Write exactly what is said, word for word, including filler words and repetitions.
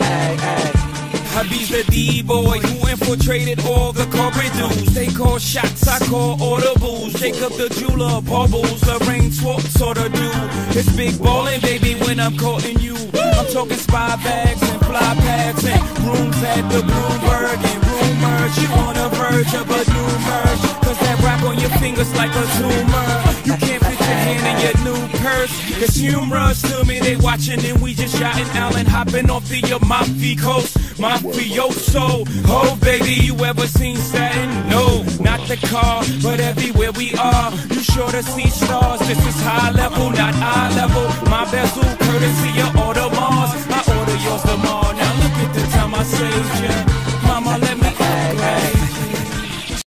Ay, ay. Hubby's the D-boy who infiltrated all the corporate dudes. They call shots, I call audibles. Jacob the jeweler, bubbles, Lorraine Swartz sort of do. It's big ballin', baby, when I'm courting you. I'm talking spy bags and fly pads and rooms at the Bloomberg and rumors. You on the verge of a new merge, cause that rock on your fingers like a tumor. You can't fit your hand in your new purse. It's humorous to me, they watching and we just shouting Allen, hopping off the Amalfi Coast. Mafioso, oh baby, you ever seen satin? No, not the car, but everywhere we are, you sure to see stars. This is high level, not eye level. My bezel, courtesy of Audemars. I order yours tomorrow. Now look at the time I saved ya.